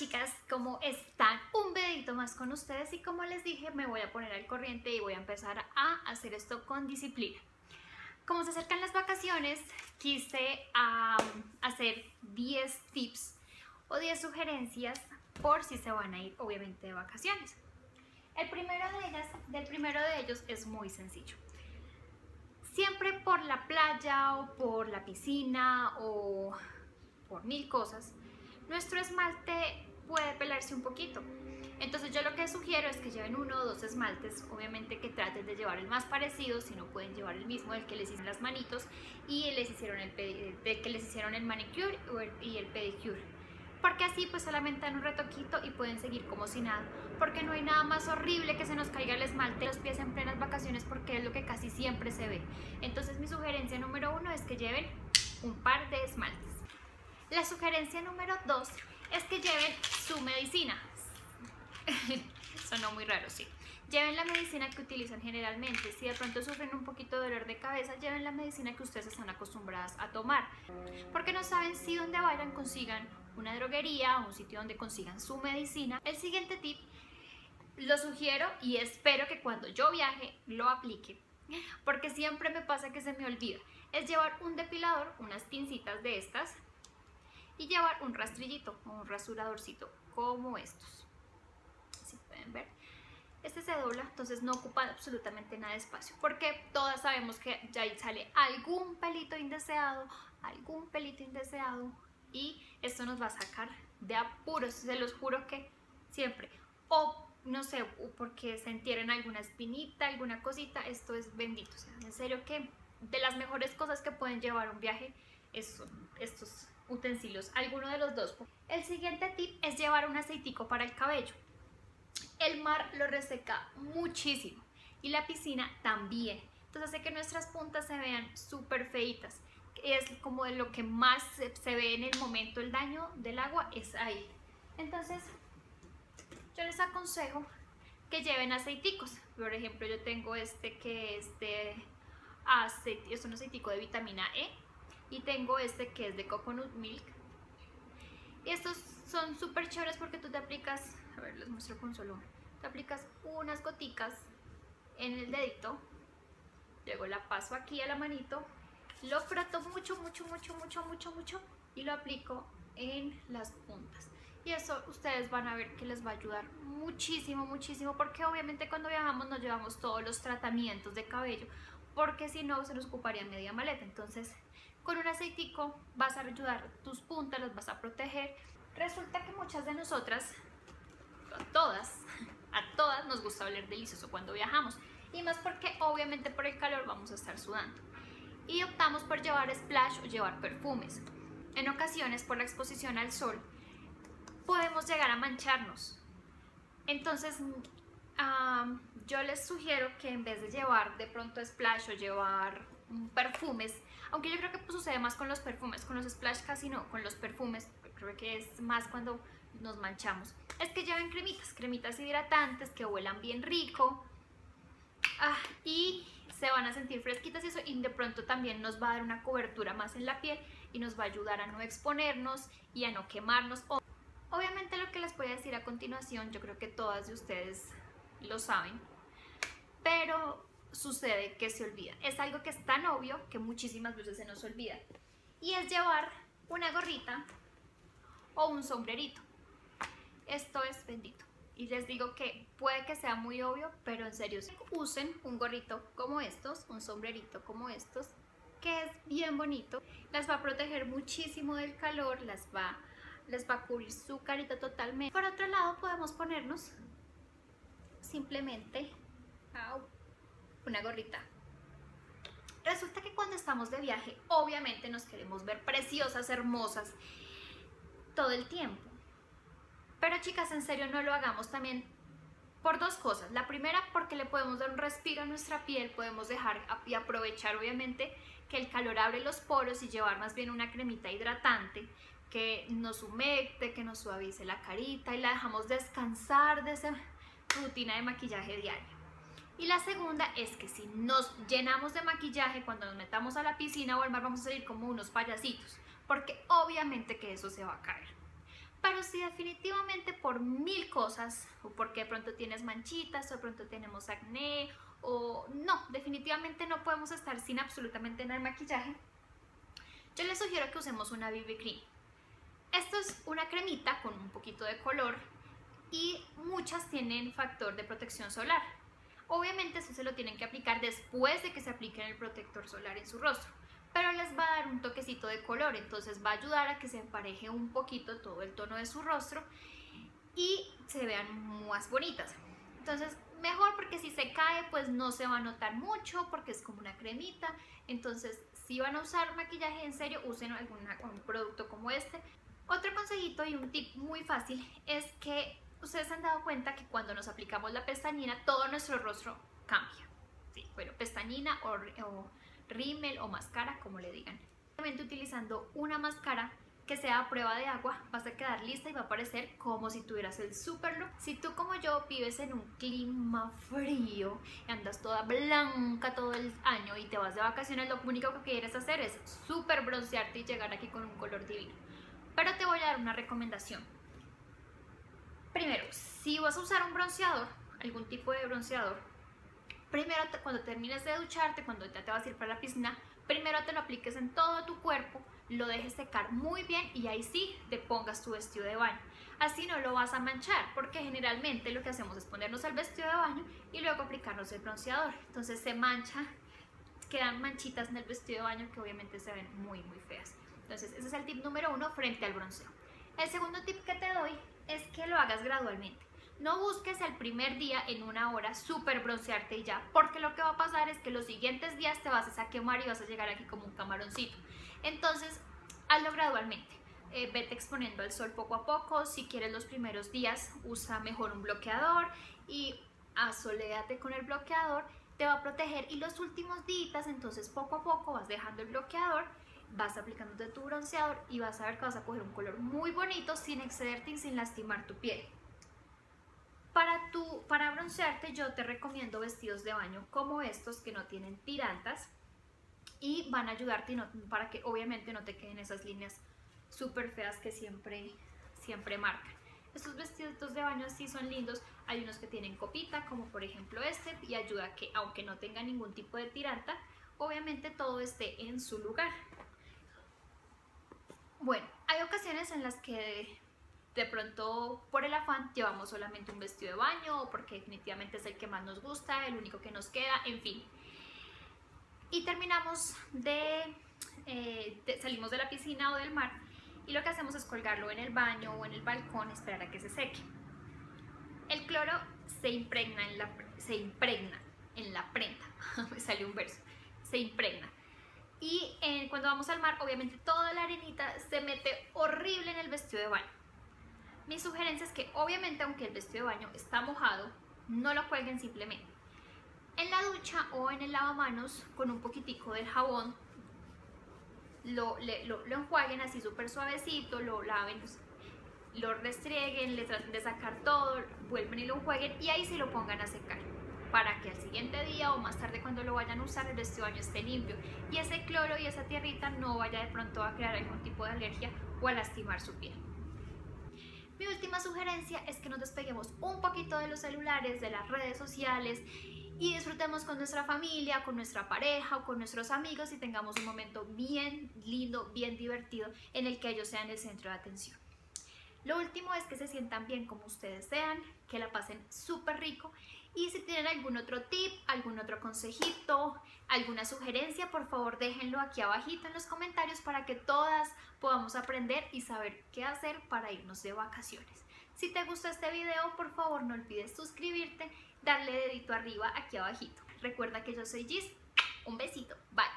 chicas, ¿cómo están? Un videito más con ustedes y como les dije me voy a poner al corriente y voy a empezar a hacer esto con disciplina. Como se acercan las vacaciones, quise hacer 10 tips o 10 sugerencias por si se van a ir obviamente de vacaciones. El primero de ellos es muy sencillo. Siempre por la playa o por la piscina o por mil cosas, nuestro esmalte puede pelarse un poquito. Entonces yo lo que sugiero es que lleven uno o dos esmaltes, obviamente que traten de llevar el más parecido, si no pueden llevar el mismo del que les hicieron las manitos y del que les hicieron el manicure y el pedicure. Porque así pues solamente dan un retoquito y pueden seguir como si nada, porque no hay nada más horrible que se nos caiga el esmalte de los pies en plenas vacaciones, porque es lo que casi siempre se ve. Entonces mi sugerencia número 1 es que lleven un par de esmaltes. La sugerencia número 2 es que lleven su medicina. Sonó muy raro, sí. Lleven la medicina que utilizan generalmente. Si de pronto sufren un poquito de dolor de cabeza, lleven la medicina que ustedes están acostumbradas a tomar, porque no saben si donde vayan consigan una droguería o un sitio donde consigan su medicina. El siguiente tip lo sugiero y espero que cuando yo viaje lo aplique, porque siempre me pasa que se me olvida. Es llevar un depilador, unas pincitas de estas, y llevar un rastrillito o un rasuradorcito como estos. Si pueden ver, este se dobla, entonces no ocupa absolutamente nada de espacio, porque todas sabemos que ya ahí sale algún pelito indeseado, y esto nos va a sacar de apuros. Se los juro que siempre, o no sé, porque se entierren alguna espinita, alguna cosita, esto es bendito. O sea, en serio que de las mejores cosas que pueden llevar un viaje son estos utensilios, alguno de los dos. El siguiente tip es llevar un aceitico para el cabello. El mar lo reseca muchísimo y la piscina también, entonces hace que nuestras puntas se vean súper feitas. Es como de lo que más se ve en el momento, el daño del agua es ahí. Entonces yo les aconsejo que lleven aceiticos. Por ejemplo, yo tengo este que es de aceite, es un aceitico de vitamina E, y tengo este que es de coconut milk. Y estos son súper chéveres porque tú te aplicas, a ver, les muestro con solo uno. Te aplicas unas goticas en el dedito, luego la paso aquí a la manito, lo froto mucho y lo aplico en las puntas. Y eso ustedes van a ver que les va a ayudar muchísimo, porque obviamente cuando viajamos nos llevamos todos los tratamientos de cabello, porque si no se nos ocuparía media maleta. Entonces con un aceitico vas a ayudar tus puntas, las vas a proteger. Resulta que muchas de nosotras, a todas nos gusta oler delicioso cuando viajamos, y más porque obviamente por el calor vamos a estar sudando, y optamos por llevar splash o llevar perfumes. En ocasiones, por la exposición al sol, podemos llegar a mancharnos. Entonces yo les sugiero que en vez de llevar de pronto splash o llevar perfumes, aunque yo creo que sucede más con los perfumes, con los splash casi no, con los perfumes creo que es más cuando nos manchamos, es que lleven cremitas hidratantes que huelan bien rico, y se van a sentir fresquitas, y eso, y de pronto también nos va a dar una cobertura más en la piel y nos va a ayudar a no exponernos y a no quemarnos. Obviamente lo que les voy a decir a continuación, yo creo que todas de ustedes lo saben, pero sucede que se olvida. Es algo que es tan obvio que muchísimas veces se nos olvida, y es llevar una gorrita o un sombrerito. Esto es bendito, y les digo que puede que sea muy obvio, pero en serio, usen un gorrito como estos, un sombrerito como estos, que es bien bonito, las va a proteger muchísimo del calor, les va a cubrir su carita totalmente. Por otro lado, podemos ponernos simplemente una gorrita. Resulta que cuando estamos de viaje, obviamente nos queremos ver preciosas, hermosas todo el tiempo. Pero chicas, en serio, no lo hagamos también por dos cosas. La primera, porque le podemos dar un respiro a nuestra piel, podemos dejar y aprovechar obviamente que el calor abre los poros y llevar más bien una cremita hidratante que nos humecte, que nos suavice la carita, y la dejamos descansar de esa rutina de maquillaje diaria. Y la segunda es que si nos llenamos de maquillaje cuando nos metamos a la piscina o al mar, vamos a salir como unos payasitos, porque obviamente que eso se va a caer. Pero si definitivamente por mil cosas, o porque de pronto tienes manchitas, o de pronto tenemos acné, o no, definitivamente no podemos estar sin absolutamente nada de maquillaje, yo les sugiero que usemos una BB Cream. Esto es una cremita con un poquito de color y muchas tienen factor de protección solar. Obviamente eso se lo tienen que aplicar después de que se apliquen el protector solar en su rostro, pero les va a dar un toquecito de color, entonces va a ayudar a que se empareje un poquito todo el tono de su rostro y se vean más bonitas. Entonces mejor, porque si se cae pues no se va a notar mucho porque es como una cremita. Entonces si van a usar maquillaje en serio, usen un producto como este. Otro consejito y un tip muy fácil es que ustedes se han dado cuenta que cuando nos aplicamos la pestañina todo nuestro rostro cambia. Sí, bueno, pestañina o rímel o máscara, como le digan. Obviamente utilizando una máscara que sea a prueba de agua, vas a quedar lista y va a parecer como si tuvieras el super look. Si tú como yo vives en un clima frío y andas toda blanca todo el año y te vas de vacaciones, lo único que quieres hacer es súper broncearte y llegar aquí con un color divino. Pero te voy a dar una recomendación. Primero, si vas a usar un bronceador, algún tipo de bronceador, primero cuando termines de ducharte, cuando ya te vas a ir para la piscina, primero te lo apliques en todo tu cuerpo, lo dejes secar muy bien y ahí sí te pongas tu vestido de baño. Así no lo vas a manchar, porque generalmente lo que hacemos es ponernos el vestido de baño y luego aplicarnos el bronceador. Entonces se mancha, quedan manchitas en el vestido de baño que obviamente se ven muy feas. Entonces ese es el tip número 1 frente al bronceo. El segundo tip que te doy es que lo hagas gradualmente. No busques el primer día en una hora súper broncearte y ya, porque lo que va a pasar es que los siguientes días te vas a quemar y vas a llegar aquí como un camaroncito. Entonces, hazlo gradualmente. Vete exponiendo al sol poco a poco. Si quieres los primeros días, usa mejor un bloqueador y asoléate con el bloqueador. Te va a proteger y los últimos días, entonces poco a poco vas dejando el bloqueador, vas aplicándote tu bronceador y vas a ver que vas a coger un color muy bonito sin excederte y sin lastimar tu piel. Para broncearte yo te recomiendo vestidos de baño como estos que no tienen tirantas y van a ayudarte para que obviamente no te queden esas líneas súper feas que siempre marcan. Estos vestidos de baño sí son lindos, hay unos que tienen copita como por ejemplo este y ayuda a que aunque no tenga ningún tipo de tiranta, obviamente todo esté en su lugar. Bueno, hay ocasiones en las que de pronto por el afán llevamos solamente un vestido de baño o porque definitivamente es el que más nos gusta, el único que nos queda, en fin. Y terminamos salimos de la piscina o del mar y lo que hacemos es colgarlo en el baño o en el balcón, esperar a que se seque. El cloro se impregna en la prenda, me salió un verso, se impregna. Y cuando vamos al mar, obviamente toda la arenita se mete horrible en el vestido de baño. Mi sugerencia es que obviamente aunque el vestido de baño está mojado, no lo cuelguen simplemente. En la ducha o en el lavamanos con un poquitico del jabón lo enjuaguen así súper suavecito, lo laven, lo restrieguen, le traten de sacar todo, vuelven y lo enjuaguen y ahí sí lo pongan a secar para que al siguiente día o más tarde cuando lo vayan a usar el vestido de baño esté limpio y ese cloro y esa tierrita no vaya de pronto a crear algún tipo de alergia o a lastimar su piel. Mi última sugerencia es que nos despeguemos un poquito de los celulares, de las redes sociales y disfrutemos con nuestra familia, con nuestra pareja o con nuestros amigos y tengamos un momento bien lindo, bien divertido en el que ellos sean el centro de atención. Lo último es que se sientan bien como ustedes sean, que la pasen súper rico y si tienen algún otro tip, algún otro consejito, alguna sugerencia, por favor déjenlo aquí abajito en los comentarios para que todas podamos aprender y saber qué hacer para irnos de vacaciones. Si te gustó este video, por favor no olvides suscribirte, darle dedito arriba aquí abajito. Recuerda que yo soy Gis, un besito, bye.